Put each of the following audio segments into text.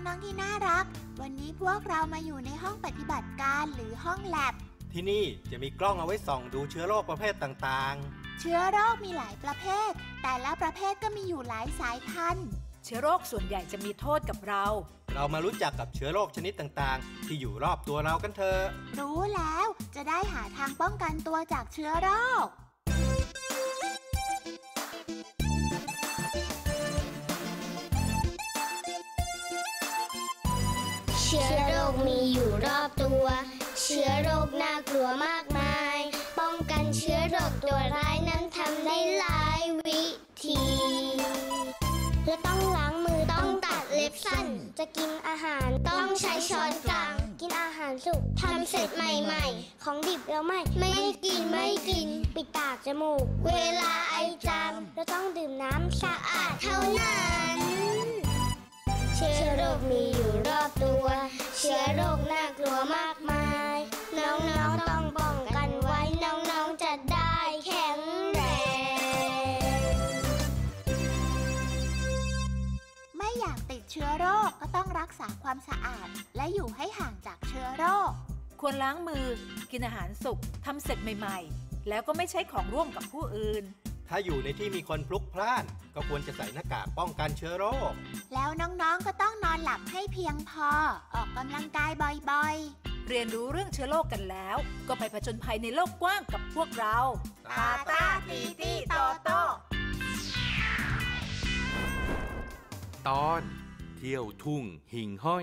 องๆที่น่ารักวันนี้พวกเรามาอยู่ในห้องปฏิบัติการหรือห้องแลบที่นี่จะมีกล้องเอาไว้ส่องดูเชื้อโรคประเภทต่างๆเชื้อโรคมีหลายประเภทแต่ละประเภทก็มีอยู่หลายสายพันธุ์เชื้อโรคส่วนใหญ่จะมีโทษกับเรามารู้จักกับเชื้อโรคชนิดต่างๆที่อยู่รอบตัวเรากันเถอะรู้แล้วจะได้หาทางป้องกันตัวจากเชื้อโรคเชื้อโรคมีอยู่รอบตัวเชื้อโรคน่ากลัวมากมายป้องกันเชื้อโรคตัวร้ายนั้นทำได้หลายวิธีและต้องล้างมือต้องตัดเล็บสั้นจะกินอาหารต้องใช้ช้อนกลางกินอาหารสุกทำเสร็จใหม่ๆของดิบเราไม่กินปิดปากจมูกเวลาไอจามเราต้องดื่มน้ำสะอาดเท่านั้นเชื้อโรคมีอยู่รอบตัวเชื้อโรคน่ากลัวมากมายน้องๆต้องป้องกันไว้น้องๆจะได้แข็งแรงไม่อยากติดเชื้อโรคก็ต้องรักษาความสะอาดและอยู่ให้ห่างจากเชื้อโรคควรล้างมือกินอาหารสุกทำเสร็จใหม่ๆแล้วก็ไม่ใช้ของร่วมกับผู้อื่นถ้าอยู่ในที่มีคนพลุกพล่านก็ควรจะใส่หน้ากากป้องกันเชื้อโรคแล้วน้องๆก็ต้องนอนหลับให้เพียงพอออกกำลังกายบ่อยๆเรียนรู้เรื่องเชื้อโรคกันแล้วก็ไปผจญภัยในโลกกว้างกับพวกเราตาตาตีตีโตโตตอนเที่ยวทุ่งหิ่งห้อย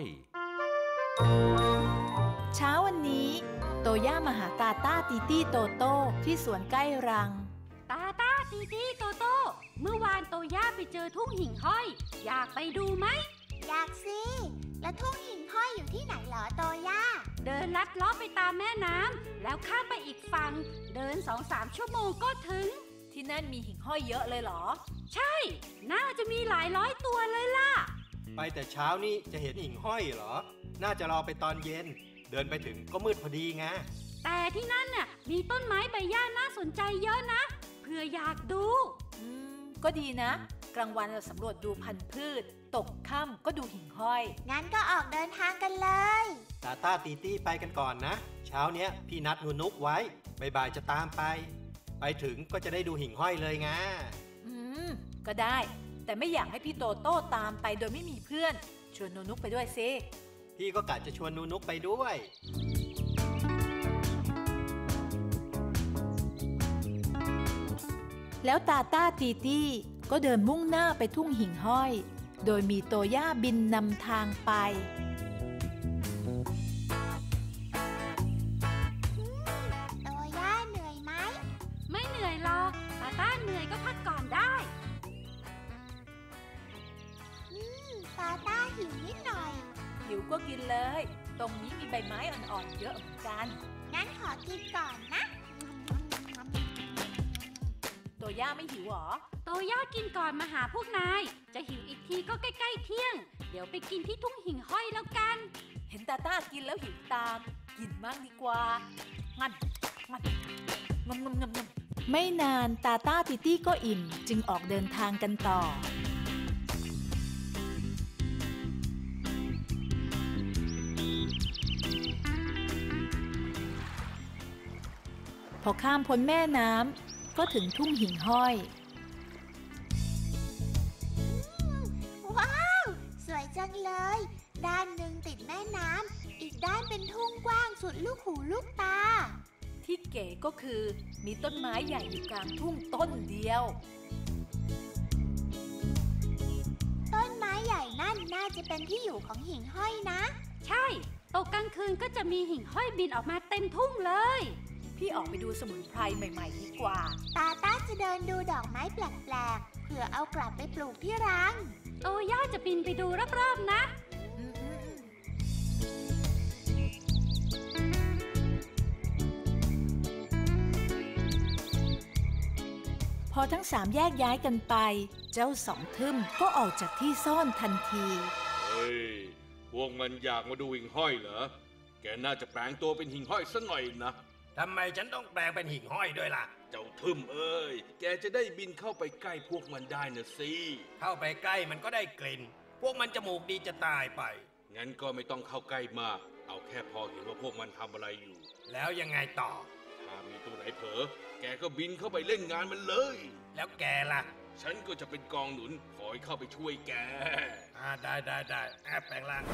เช้าวันนี้โตย่ามาหาตาตาตีตี้โตโต้ที่สวนใกล้รังตาตาตีตี้โตโต้เมื่อวานโตย่าไปเจอทุ่งหิ่งห้อยอยากไปดูไหมอยากสิแล้วทุ่งหิ่งห้อยอยู่ที่ไหนเหรอโตย่าเดินลัดเลาะไปตามแม่น้ำแล้วข้ามไปอีกฝั่งเดิน 2-3 ชั่วโมงก็ถึงที่นั่นมีหิ่งห้อยเยอะเลยเหรอใช่น่าจะมีหลายร้อยตัวเลยล่ะไปแต่เช้านี่จะเห็นหิ่งห้อยเหรอน่าจะรอไปตอนเย็นเดินไปถึงก็มืดพอดีไงแต่ที่นั่นน่ะมีต้นไม้ใบหญ้าน่าสนใจเยอะนะเพื่ออยากดูก็ดีนะกลางวันเราสำรวจดูพันธุ์พืชตกค่ำก็ดูหิ่งห้อยงั้นก็ออกเดินทางกันเลยตาตาตีตี้ไปกันก่อนนะเช้าเนี้ยพี่นัดนูนุกไว้บ่ายจะตามไปถึงก็จะได้ดูหิ่งห้อยเลยไงก็ได้แต่ไม่อยากให้พี่โตโต้ตามไปโดยไม่มีเพื่อนชวนนูนุกไปด้วยซิพี่ก็กะจะชวนนูนุกไปด้วยแล้วตาตาตีตี้ก็เดินมุ่งหน้าไปทุ่งหิ่งห้อยโดยมีโตย่าบินนำทางไปโตย่าเหนื่อยไหมไม่เหนื่อยหรอกตาตาเหนื่อยก็พักก่อนได้ตาตาหิวนิดหน่อยหิวก็กินเลยตรงนี้มีใบไม้อ่อนๆเยอะเหมือนกันงั้นขอกินก่อนนะโตย่าไม่หิวหรอโตย่ากินก่อนมาหาพวกนายจะหิวอีกทีก็ใกล้ๆเที่ยงเดี๋ยวไปกินที่ทุ่งหิ่งห้อยแล้วกันเห็นตาตากินแล้วหิวตามกินมั่งดีกว่างันไม่นานตาตาตีตี้ก็อิ่มจึงออกเดินทางกันต่อพอข้ามพ้นแม่น้ำก็ถึงทุ่งหิ่งห้อยว้าวสวยจังเลยด้านหนึ่งติดแม่น้ำอีกด้านเป็นทุ่งกว้างสุดลูกหูลูกตาที่เก๋ก็คือมีต้นไม้ใหญ่อยู่กลางทุ่งต้นเดียวต้นไม้ใหญ่นั่นน่าจะเป็นที่อยู่ของหิ่งห้อยนะใช่ตกกลางคืนก็จะมีหิ่งห้อยบินออกมาเต็มทุ่งเลยพี่ออกไปดูสมุนไพรใหม่ๆดีกว่าตาต้าจะเดินดูดอกไม้แปลกๆเผื่อเอากลับไปปลูกที่รังโตย่าจะบินไปดูรอบๆนะพอทั้ง3แยกย้ายกันไปเจ้าสองทึ่มก็ออกจากที่ซ่อนทันทีเฮ้ยพวกมันอยากมาดูหิ่งห้อยเหรอแกน่าจะแปลงตัวเป็นหิ่งห้อยสักหน่อยนะทำไมฉันต้องแปลงเป็นหิ่งห้อยด้วยล่ะเจ้าทึมเอ้ยแกจะได้บินเข้าไปใกล้พวกมันได้นะสิเข้าไปใกล้มันก็ได้กลิ่นพวกมันจมูกดีจะตายไปงั้นก็ไม่ต้องเข้าใกล้มาก เอาแค่พอเห็นว่าพวกมันทำอะไรอยู่แล้วยังไงต่อถ้ามีตัวไหนเผลอแกก็บินเข้าไปเล่นงานมันเลยแล้วแกล่ะฉันก็จะเป็นกองหนุนคอยเข้าไปช่วยแกได้แปลงร่าง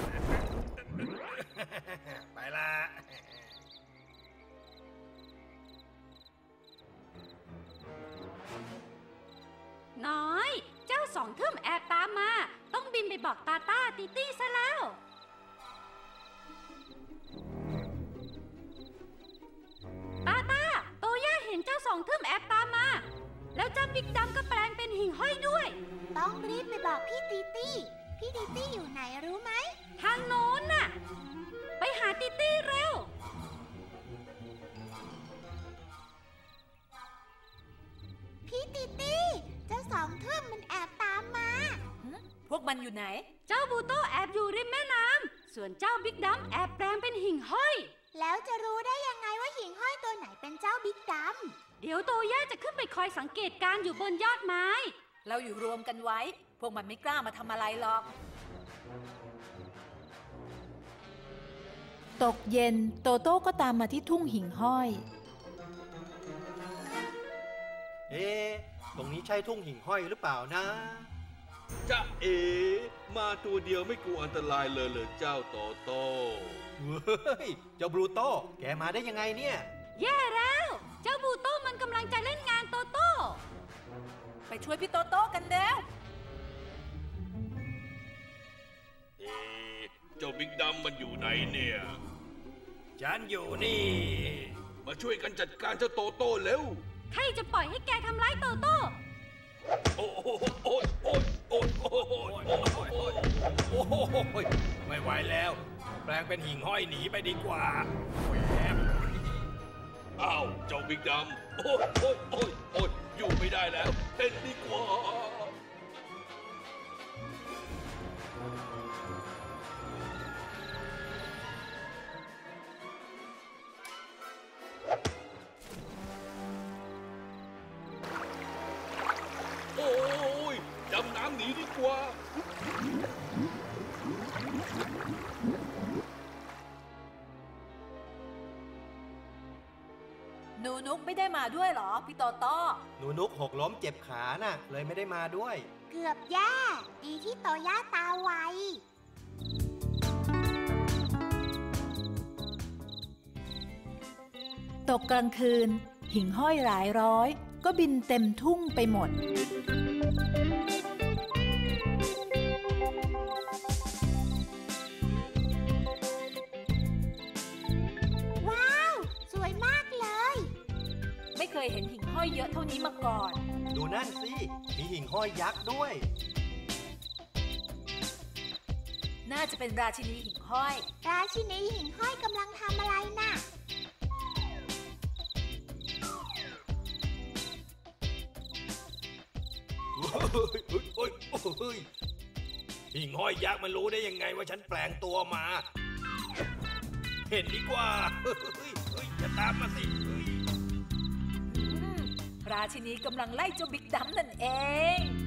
ไปละน้อย เจ้าสองทึ่มแอบตามมา ต้องบินไปบอกตาต้าติตี้ซะแล้ว ตาต้าโตย่าเห็นเจ้าสองทึ่มแอบตามมา แล้วเจ้าบิ๊กดำก็แปลงเป็นหิ่งห้อยด้วยต้องรีบไปบอกพี่ตีตี้ พี่ตีตี้อยู่ไหนรู้ไหมทางโน้นน่ะ ไปหาติตี้เร็วพี่ตีตี้เจ้าสองทึ่มมันแอบตามมาพวกมันอยู่ไหนเจ้าบูโต้แอบอยู่ริมแม่น้ำ ส่วนเจ้าบิ๊กดำแอบแปลงเป็นหิ่งห้อยแล้วจะรู้ได้ยังไงว่าหิ่งห้อยตัวไหนเป็นเจ้าบิ๊กดเดี๋ยวโตย่าจะขึ้นไปคอยสังเกตการณ์อยู่บนยอดไม้เราอยู่รวมกันไว้ พวกมันไม่กล้ามาทำอะไรหรอก ตกเย็นโตโต้ก็ตามมาที่ทุ่งหิ่งห้อยตรงนี้ใช่ทุ่งหิ่งห้อยหรือเปล่านะจ๊ะเอ๋มาตัวเดียวไม่กลัวอันตรายเลยเหรอเจ้าโตโต้เฮ้ย เจ้าบรูโต้ แกมาได้ยังไงเนี่ยแย่แล้ว เจ้าบูโต้มันกำลังจะเล่นงานโตโต้ไปช่วยพี่โตโต้กันเร็วเจ้าบิ๊กดำมันอยู่ไหนเนี่ยฉันอยู่นี่มาช่วยกันจัดการเจ้าโตโต้เร็วใครจะปล่อยให้แกทำร้ายโตโต้โอ้ยไม่ไหวแล้ว แปลงเป็นหิ่งห้อยหนีไปดีกว่าอ้าวเจ้าบิ๊กดำโอ้ยอยู่ไม่ได้แล้วเต้นดีกว่า โอ้ยดำน้ำหนีดีกว่าหนูนุกไม่ได้มาด้วยเหรอพี่โตโต้หนูนุกหกล้มเจ็บขาน่ะ เลยไม่ได้มาด้วยำเกือบแย่ดีที่โตย่าตาไวตกกลางคืน หิ่งห้อยหลายร้อย ก็บินเต็มทุ่งไปหมดว้าว สวยมากเลยไม่เคยเห็นหิ่งห้อยเยอะเท่านี้มาก่อนดูนั่นสิ มีหิ่งห้อยยักษ์ด้วยน่าจะเป็นราชินีหิ่งห้อยราชินีหิ่งห้อยกำลังทำอะไรน่ะหิ่งห้อยยักษ์มันรู้ได้ยังไงว่าฉันแปลงตัวมา เห็นดีกว่าจะตามมาสิราชินีกำลังไล่เจ้าบิ๊กดำนั่นเอง